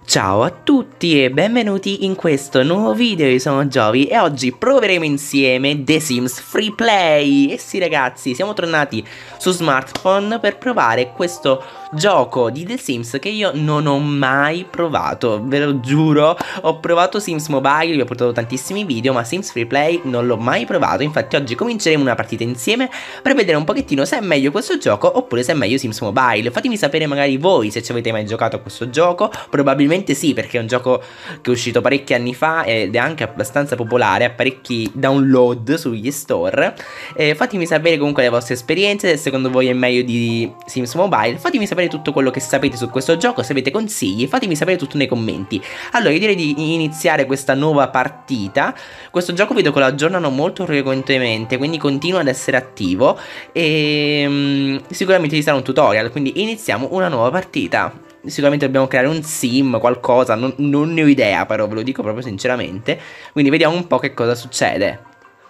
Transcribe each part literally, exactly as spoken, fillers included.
Ciao a tutti e benvenuti in questo nuovo video, io sono Giovi e oggi proveremo insieme The Sims Free Play. E sì ragazzi, siamo tornati su smartphone per provare questo gioco di The Sims che io non ho mai provato, ve lo giuro. Ho provato Sims Mobile, vi ho portato tantissimi video, ma Sims Free Play non l'ho mai provato. Infatti oggi cominceremo una partita insieme per vedere un pochettino se è meglio questo gioco oppure se è meglio Sims Mobile. Fatemi sapere magari voi se ci avete mai giocato a questo gioco. Probabilmente sì, perché è un gioco che è uscito parecchi anni fa ed è anche abbastanza popolare, ha parecchi download sugli store. eh, Fatemi sapere comunque le vostre esperienze, se secondo voi è meglio di Sims Mobile. Fatemi sapere tutto quello che sapete su questo gioco, se avete consigli fatemi sapere tutto nei commenti. Allora io direi di iniziare questa nuova partita. Questo gioco vedo che lo aggiornano molto frequentemente, quindi continua ad essere attivo e um, sicuramente ci sarà un tutorial, quindi iniziamo una nuova partita. Sicuramente dobbiamo creare un sim, qualcosa, non, non ne ho idea, però ve lo dico proprio sinceramente. Quindi vediamo un po' che cosa succede.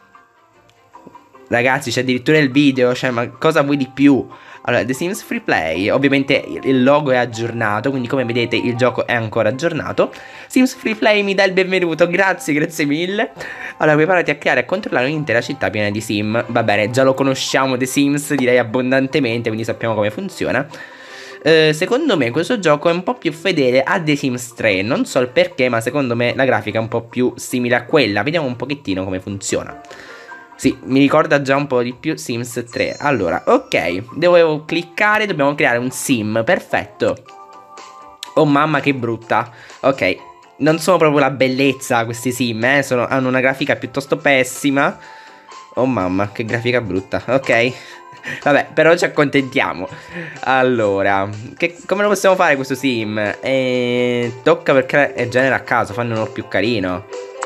Ragazzi, c'è addirittura il video, cioè ma cosa vuoi di più? Allora, The Sims Free Play, ovviamente il logo è aggiornato, quindi come vedete il gioco è ancora aggiornato. Sims Free Play mi dà il benvenuto, grazie, grazie mille. Allora, preparati a creare e controllare un'intera città piena di sim. Va bene, già lo conosciamo The Sims, direi abbondantemente, quindi sappiamo come funziona. Uh, secondo me questo gioco è un po' più fedele a The Sims tre. Non so il perché, ma secondo me la grafica è un po' più simile a quella. Vediamo un pochettino come funziona. Sì, mi ricorda già un po' di più Sims tre. Allora, ok, devo cliccare, dobbiamo creare un sim, perfetto. Oh mamma che brutta. Ok, non sono proprio la bellezza questi sim, eh sono, hanno una grafica piuttosto pessima. Oh mamma, che grafica brutta, ok. Vabbè, però ci accontentiamo. Allora, che, come lo possiamo fare questo sim? Eh, tocca per creare eh, genere a caso, fanno uno più carino.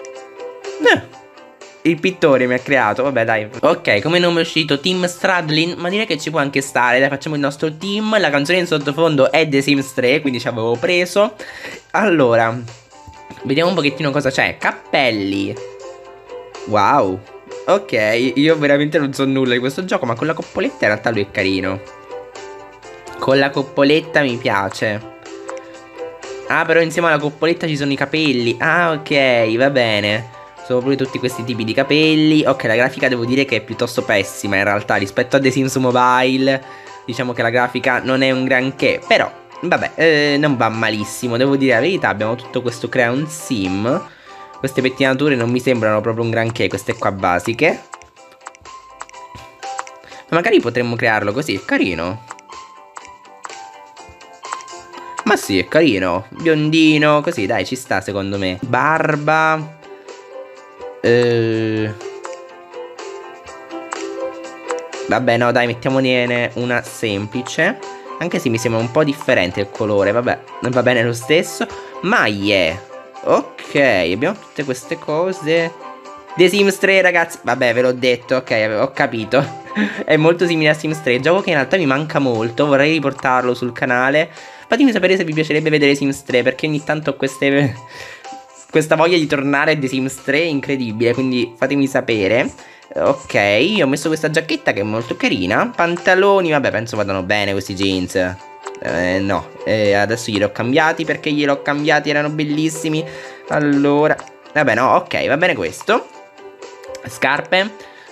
Eh, il pittore mi ha creato, vabbè dai. Ok, come nome è uscito Team Stradlin, ma direi che ci può anche stare. Dai, facciamo il nostro team. La canzone in sottofondo è The Sims tre, quindi ci avevo preso. Allora, vediamo un pochettino cosa c'è. Cappelli. Wow. Ok, io veramente non so nulla di questo gioco, ma con la coppoletta in realtà lui è carino. Con la coppoletta mi piace. Ah, però insieme alla coppoletta ci sono i capelli. Ah, ok, va bene. Sono pure tutti questi tipi di capelli. Ok, la grafica devo dire che è piuttosto pessima in realtà rispetto a The Sims Mobile. Diciamo che la grafica non è un granché, però vabbè, eh, non va malissimo. Devo dire la verità, abbiamo tutto questo crea un sim. Queste pettinature non mi sembrano proprio un granché, queste qua basiche. Ma magari potremmo crearlo così, è carino. Ma sì, è carino. Biondino, così, dai, ci sta secondo me. Barba. Eh... Vabbè, no, dai, mettiamone una semplice. Anche se mi sembra un po' differente il colore, vabbè, va bene lo stesso. Maglie. Ok, abbiamo tutte queste cose. The Sims tre ragazzi, vabbè ve l'ho detto, ok, ho capito. È molto simile a Sims tre, gioco che in realtà mi manca molto, vorrei riportarlo sul canale. Fatemi sapere se vi piacerebbe vedere Sims tre, perché ogni tanto ho queste... questa voglia di tornare a The Sims tre incredibile, quindi fatemi sapere. Ok, io ho messo questa giacchetta che è molto carina. Pantaloni, vabbè penso vadano bene questi jeans. Eh, no, eh, adesso glieli ho cambiati perché glieli ho cambiati, erano bellissimi. Allora, vabbè no, ok, va bene questo. Scarpe.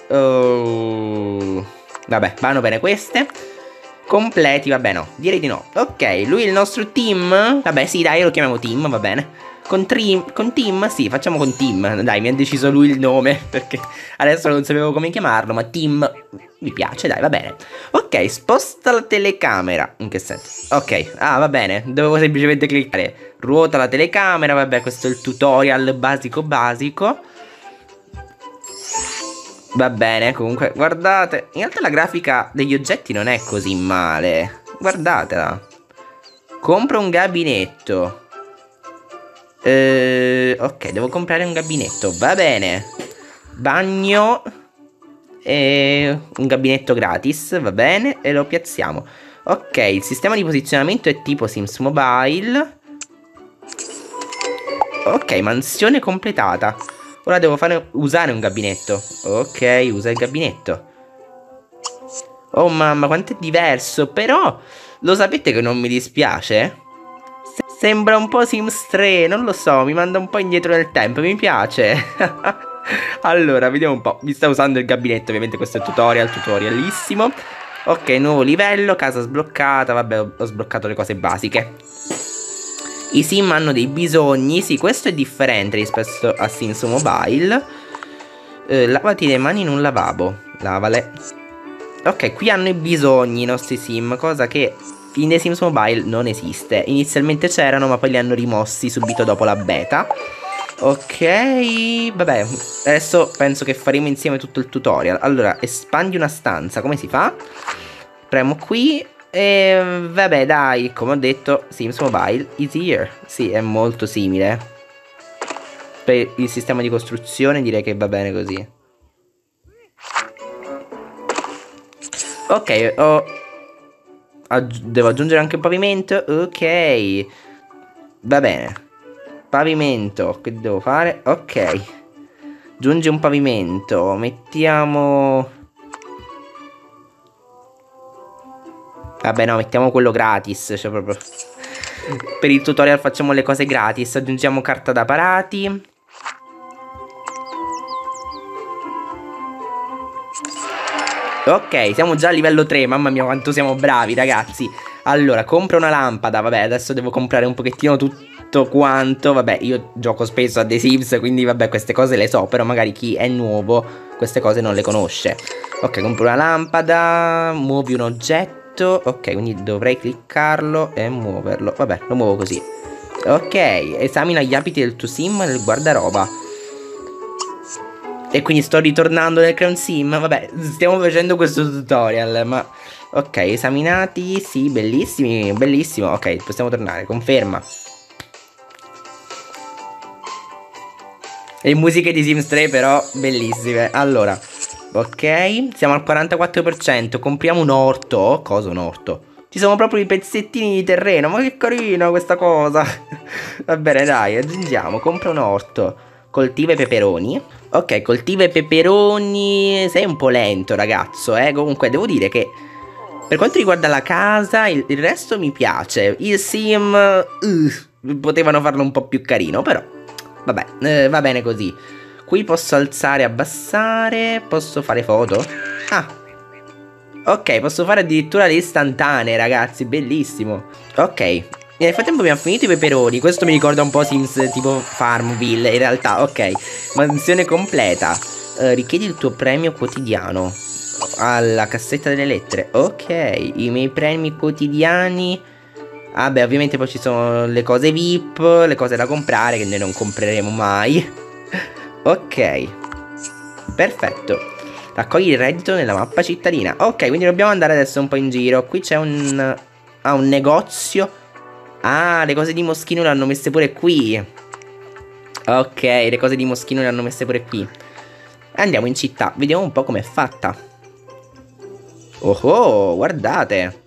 uh, Vabbè, vanno bene queste. Completi, vabbè no, direi di no. Ok, lui è il nostro team. Vabbè sì, dai, lo chiamiamo team, va bene. Con, trim, con Tim, sì, facciamo con Tim. Dai, mi ha deciso lui il nome, perché adesso non sapevo come chiamarlo, ma Tim mi piace, dai, va bene. Ok, sposta la telecamera. In che senso? Ok, ah, va bene, dovevo semplicemente cliccare. Ruota la telecamera, vabbè, questo è il tutorial basico basico. Va bene, comunque, guardate. In realtà la grafica degli oggetti non è così male. Guardatela. Compro un gabinetto. Uh, ok, devo comprare un gabinetto, va bene. Bagno. E un gabinetto gratis, va bene. E lo piazziamo. Ok, il sistema di posizionamento è tipo Sims Mobile. Ok, mansione completata. Ora devo fare, usare un gabinetto. Ok, usa il gabinetto. Oh mamma, quanto è diverso. Però, lo sapete che non mi dispiace? Sembra un po' Sims tre, non lo so, mi manda un po' indietro nel tempo, mi piace. Allora, vediamo un po'. Mi sta usando il gabinetto, ovviamente questo è tutorial, tutorialissimo. Ok, nuovo livello, casa sbloccata, vabbè, ho, ho sbloccato le cose basiche. I sim hanno dei bisogni, sì, questo è differente rispetto a Sims Mobile. eh, Lavati le mani in un lavabo, lavale. Ok, qui hanno i bisogni i nostri sim, cosa che in The Sims Mobile non esiste. Inizialmente c'erano, ma poi li hanno rimossi subito dopo la beta. Ok, vabbè, adesso penso che faremo insieme tutto il tutorial. Allora, espandi una stanza, come si fa? Premo qui e vabbè dai, come ho detto, Sims Mobile is here. Sì, è molto simile. Per il sistema di costruzione direi che va bene così. Ok, ho... Aggi devo aggiungere anche un pavimento. Ok, va bene. Pavimento, che devo fare? Ok, aggiungi un pavimento. Mettiamo... Vabbè no, mettiamo quello gratis, cioè proprio per il tutorial facciamo le cose gratis. Aggiungiamo carta da parati. Ok, siamo già a livello tre, mamma mia quanto siamo bravi ragazzi. Allora, compra una lampada, vabbè adesso devo comprare un pochettino tutto quanto. Vabbè, io gioco spesso a The Sims, quindi vabbè queste cose le so, però magari chi è nuovo queste cose non le conosce. Ok, compro una lampada, muovi un oggetto. Ok, quindi dovrei cliccarlo e muoverlo. Vabbè, lo muovo così. Ok, esamina gli abiti del tuo sim nel guardaroba. E quindi sto ritornando nel Crown Sim. Vabbè, stiamo facendo questo tutorial, ma... Ok, esaminati, sì, bellissimi, bellissimo. Ok, possiamo tornare, conferma. Le musiche di Sims tre però, bellissime. Allora... Ok, siamo al quarantaquattro per cento. Compriamo un orto. Cosa un orto? Ci sono proprio i pezzettini di terreno. Ma che carina questa cosa. Va bene dai, aggiungiamo. Compra un orto. Coltiva i peperoni. Ok, coltiva i peperoni. Sei un po' lento ragazzo, eh. Comunque devo dire che per quanto riguarda la casa, il, il resto mi piace. Il sim uh, potevano farlo un po' più carino. Però vabbè, eh, va bene così. Qui posso alzare e abbassare. Posso fare foto? Ah, ok, posso fare addirittura le istantanee, ragazzi. Bellissimo. Ok, nel frattempo abbiamo finito i peperoni. Questo mi ricorda un po' Sims tipo Farmville. In realtà, ok. Mansione completa. uh, Richiedi il tuo premio quotidiano alla cassetta delle lettere. Ok, i miei premi quotidiani. Ah beh, ovviamente poi ci sono le cose V I P, le cose da comprare che noi non compreremo mai. Ok, perfetto. Raccogli il reddito nella mappa cittadina. Ok, quindi dobbiamo andare adesso un po' in giro. Qui c'è un... Ah, un negozio. Ah, le cose di Moschino le hanno messe pure qui. Ok, le cose di Moschino le hanno messe pure qui. Andiamo in città, vediamo un po' com'è fatta. Oh oh, guardate.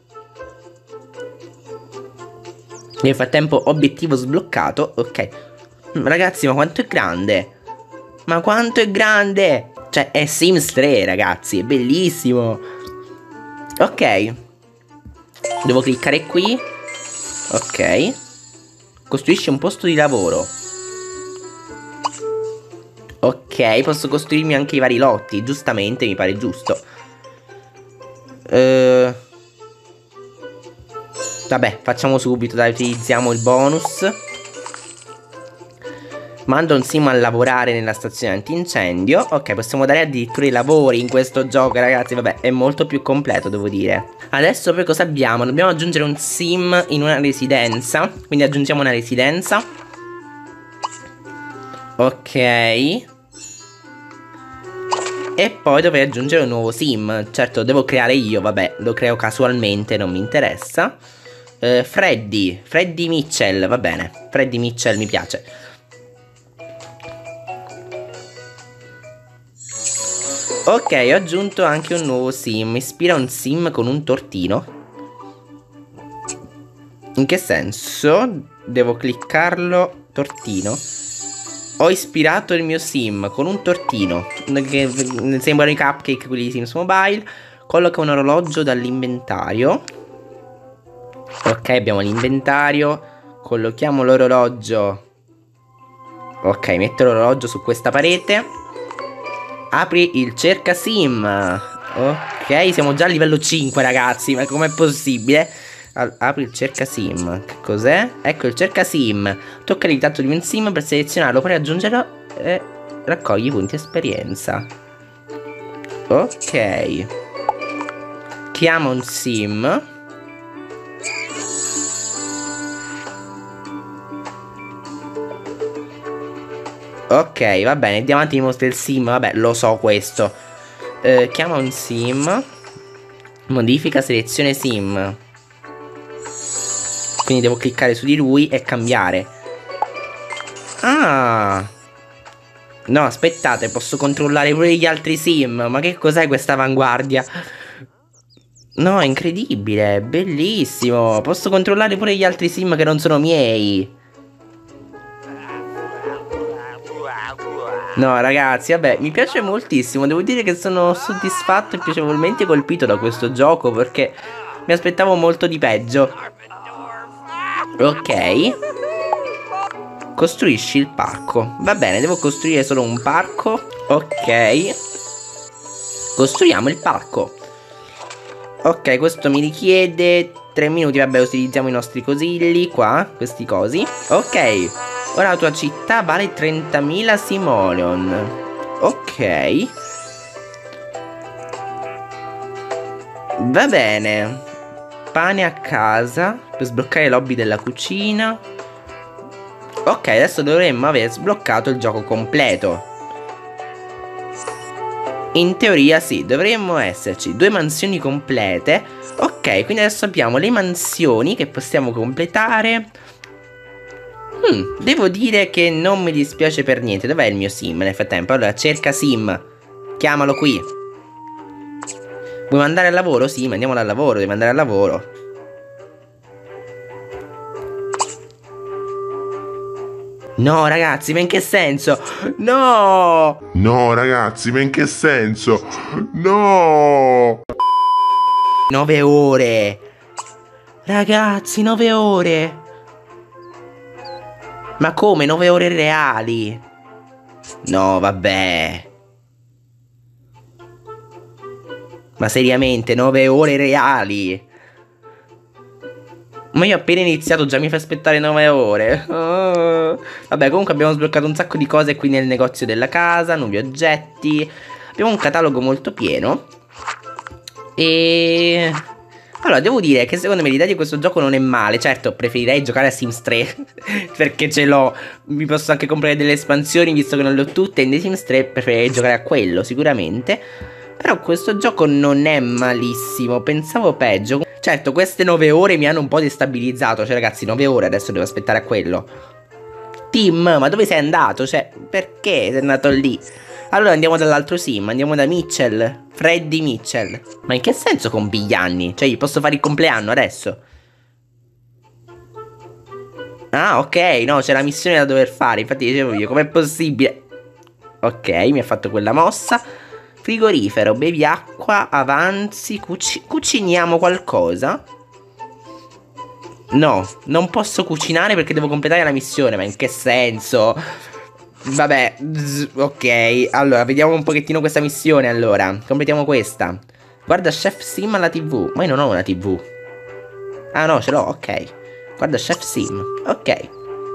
Nel frattempo, obiettivo sbloccato. Ok. Ragazzi, ma quanto è grande? Ma quanto è grande! Cioè, è Sims tre, ragazzi. È bellissimo. Ok. Devo cliccare qui. Ok. Costruisci un posto di lavoro. Ok, posso costruirmi anche i vari lotti. Giustamente, mi pare giusto. Uh, vabbè, facciamo subito. Dai, utilizziamo il bonus. Mando un sim a lavorare nella stazione antincendio. Ok, possiamo dare addirittura i lavori in questo gioco, ragazzi. Vabbè, è molto più completo, devo dire. Adesso poi cosa abbiamo? Dobbiamo aggiungere un sim in una residenza. Quindi aggiungiamo una residenza. Ok. E poi dovrei aggiungere un nuovo sim. Certo, lo devo creare io, vabbè. Lo creo casualmente, non mi interessa. uh, Freddy Freddy Mitchell, va bene. Freddy Mitchell mi piace. Ok, ho aggiunto anche un nuovo sim. Ispira un sim con un tortino. In che senso? Devo cliccarlo. Tortino. Ho ispirato il mio sim con un tortino, che sembrano i cupcake quelli di Sims Mobile. Colloca un orologio dall'inventario. Ok, abbiamo l'inventario. Collochiamo l'orologio. Ok, metto l'orologio su questa parete. Apri il cerca sim. Ok, siamo già a livello cinque, ragazzi. Ma com'è possibile? Apri il cerca sim. Che cos'è? Ecco il cerca sim. Tocca il tanto di un sim per selezionarlo, poi aggiungerlo e raccogli punti esperienza. Ok. Chiama un sim. Ok, va bene, Diamanti mi mostra il sim. Vabbè, lo so questo. eh, Chiama un sim. Modifica selezione sim. Quindi devo cliccare su di lui e cambiare. Ah. No, aspettate, posso controllare pure gli altri sim. Ma che cos'è questa avanguardia? No, è incredibile, bellissimo. Posso controllare pure gli altri sim che non sono miei. No, ragazzi, vabbè, mi piace moltissimo. Devo dire che sono soddisfatto e piacevolmente colpito da questo gioco, perché mi aspettavo molto di peggio. Ok. Costruisci il parco. Va bene, devo costruire solo un parco. Ok. Costruiamo il parco. Ok, questo mi richiede tre minuti. Vabbè, utilizziamo i nostri cosigli qua. Questi cosi. Ok. Ora la tua città vale trentamila simoleon. Ok. Va bene. Pane a casa. Per sbloccare le lobby della cucina. Ok, adesso dovremmo aver sbloccato il gioco completo. In teoria sì, dovremmo esserci due mansioni complete. Ok, quindi adesso abbiamo le mansioni che possiamo completare. Hmm, devo dire che non mi dispiace per niente. Dov'è il mio sim nel frattempo? Allora, cerca sim. Chiamalo qui. Vuoi mandare al lavoro? Sì, mandiamolo al lavoro, devi andare al lavoro. No, ragazzi, ma in che senso? No! No, ragazzi, ma in che senso? No! Nove ore. Ragazzi, nove ore. Ma come? Nove ore reali? No, vabbè. Ma seriamente, nove ore reali? Ma io ho appena iniziato, già mi fa aspettare nove ore. Oh. Vabbè, comunque abbiamo sbloccato un sacco di cose qui nel negozio della casa, nuovi oggetti. Abbiamo un catalogo molto pieno. E... allora, devo dire che secondo me l'idea di questo gioco non è male. Certo, preferirei giocare a Sims tre perché ce l'ho. Mi posso anche comprare delle espansioni, visto che non le ho tutte. In The Sims tre preferirei giocare a quello, sicuramente. Però questo gioco non è malissimo. Pensavo peggio. Certo, queste nove ore mi hanno un po' destabilizzato. Cioè, ragazzi, nove ore adesso devo aspettare a quello. Tim, ma dove sei andato? Cioè, perché sei andato lì? Allora andiamo dall'altro sim, andiamo da Mitchell. Freddy Mitchell. Ma in che senso compi gli anni? Cioè, gli posso fare il compleanno adesso? Ah, ok, no, c'è la missione da dover fare. Infatti dicevo io, com'è possibile? Ok, mi ha fatto quella mossa. Frigorifero, bevi acqua, avanzi, cuci cuciniamo qualcosa? No, non posso cucinare perché devo completare la missione. Ma in che senso? Vabbè, ok. Allora, vediamo un pochettino questa missione, allora. Completiamo questa. Guarda Chef Sim alla tivù. Ma io non ho una tivù. Ah no, ce l'ho, ok. Guarda Chef Sim, ok.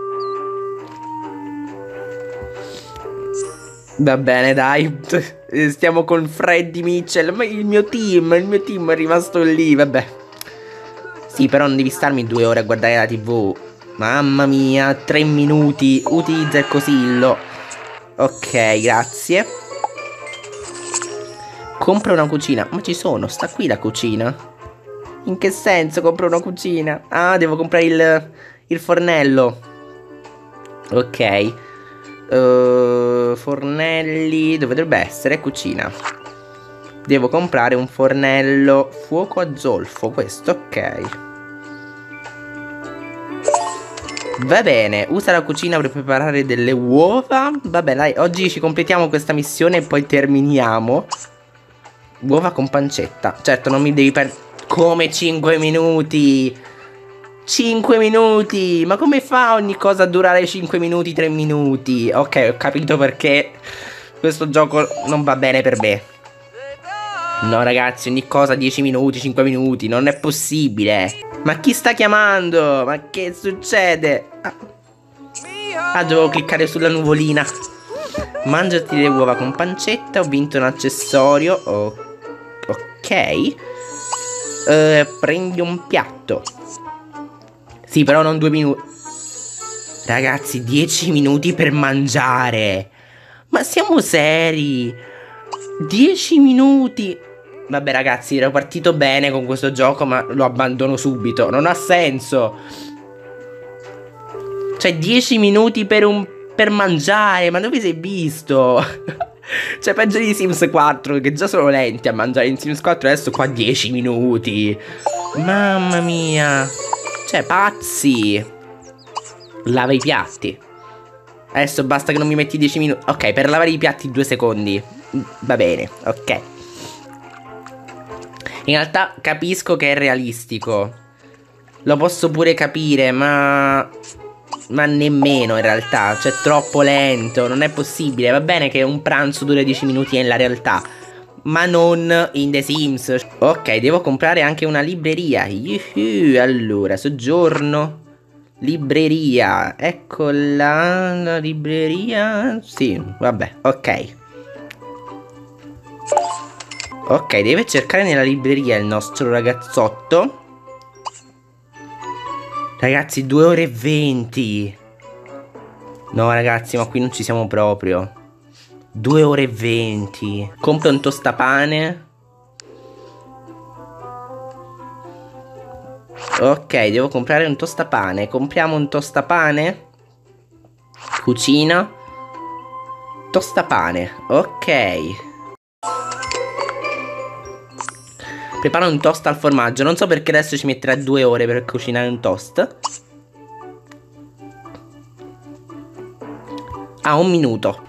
Va bene, dai. Stiamo con Freddy Mitchell. Ma il mio team, il mio team è rimasto lì, vabbè. Sì, però non devi starmi due ore a guardare la tivù. Mamma mia, tre minuti. Utilizza il cosillo. Ok, grazie. Compra una cucina. Ma ci sono, sta qui la cucina. In che senso compro una cucina? Ah, devo comprare il, il fornello. Ok. Uh, fornelli. Dove dovrebbe essere? Cucina. Devo comprare un fornello. Fuoco a zolfo. Questo, ok. Va bene, usa la cucina per preparare delle uova. Vabbè, dai, oggi ci completiamo questa missione e poi terminiamo. Uova con pancetta. Certo, non mi devi perdere. Come cinque minuti? cinque minuti! Ma come fa ogni cosa a durare cinque minuti, tre minuti? Ok, ho capito perché questo gioco non va bene per me. No ragazzi, ogni cosa dieci minuti, cinque minuti, non è possibile. Ma chi sta chiamando? Ma che succede? Ah, ah dovevo cliccare sulla nuvolina. Mangiati le uova con pancetta, ho vinto un accessorio. Oh, ok. Uh, prendi un piatto. Sì, però non due minuti. Ragazzi, dieci minuti per mangiare. Ma siamo seri? dieci minuti. Vabbè ragazzi, ero partito bene con questo gioco, ma lo abbandono subito. Non ha senso. Cioè, dieci minuti per un... per mangiare. Ma dove sei visto? Cioè, peggio di Sims quattro, che già sono lenti a mangiare in Sims quattro. Adesso qua dieci minuti. Mamma mia. Cioè, pazzi. Lava i piatti. Adesso basta che non mi metti dieci minuti. Ok, per lavare i piatti due secondi. Va bene, ok. In realtà capisco che è realistico. Lo posso pure capire, ma... ma nemmeno in realtà. Cioè, troppo lento, non è possibile. Va bene che un pranzo dura dieci minuti nella realtà, ma non in The Sims. Ok, devo comprare anche una libreria. Yuhu. Allora, soggiorno. Libreria. Eccola, la libreria. Sì, vabbè, ok. Ok, deve cercare nella libreria il nostro ragazzotto. Ragazzi, due ore e venti. No ragazzi, ma qui non ci siamo proprio. due ore e venti. Compra un tostapane. Ok, devo comprare un tostapane. Compriamo un tostapane. Cucina. Tostapane. Ok. Prepara un toast al formaggio. Non so perché adesso ci metterà due ore per cucinare un toast. Ah, un minuto.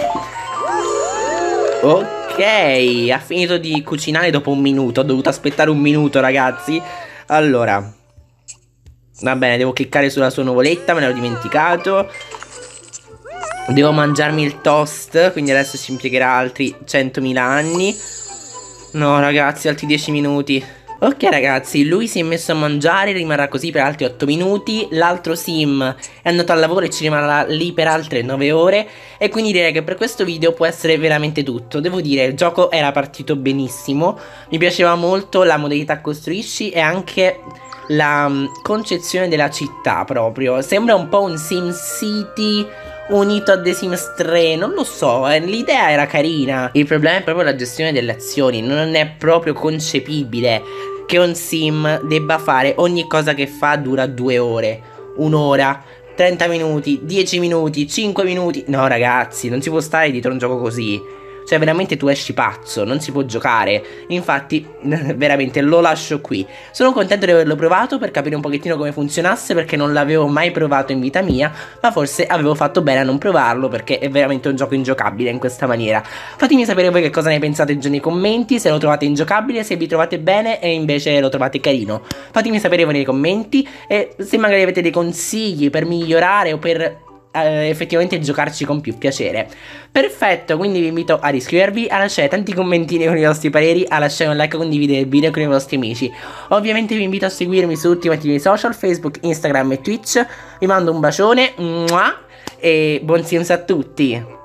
Ok, ha finito di cucinare dopo un minuto. Ho dovuto aspettare un minuto, ragazzi. Allora, va bene, devo cliccare sulla sua nuvoletta. Me l'ho dimenticato. Devo mangiarmi il toast, quindi adesso ci impiegherà altri centomila anni. No ragazzi, altri dieci minuti. Ok ragazzi, lui si è messo a mangiare, rimarrà così per altri otto minuti. L'altro sim è andato al lavoro e ci rimarrà lì per altre nove ore. E quindi direi che per questo video può essere veramente tutto. Devo dire, il gioco era partito benissimo. Mi piaceva molto la modalità costruisci e anche la um, concezione della città proprio. Sembra un po' un SimCity unito a The Sims tre, non lo so, eh, l'idea era carina. Il problema è proprio la gestione delle azioni. Non è proprio concepibile che un sim debba fare ogni cosa che fa dura due ore, un'ora, trenta minuti, dieci minuti, cinque minuti. No ragazzi, non si può stare dietro a un gioco così. Cioè veramente tu esci pazzo, non si può giocare. Infatti veramente lo lascio qui. Sono contento di averlo provato per capire un pochettino come funzionasse, perché non l'avevo mai provato in vita mia. Ma forse avevo fatto bene a non provarlo, perché è veramente un gioco ingiocabile in questa maniera. Fatemi sapere voi che cosa ne pensate giù nei commenti, se lo trovate ingiocabile, se vi trovate bene e invece lo trovate carino. Fatemi sapere voi nei commenti e se magari avete dei consigli per migliorare o per Uh, effettivamente giocarci con più piacere. Perfetto, quindi vi invito a iscrivervi, a lasciare tanti commentini con i vostri pareri, a lasciare un like e condividere il video con i vostri amici. Ovviamente vi invito a seguirmi su tutti i miei social, Facebook, Instagram e Twitch. Vi mando un bacione, muah, e buon Sims a tutti.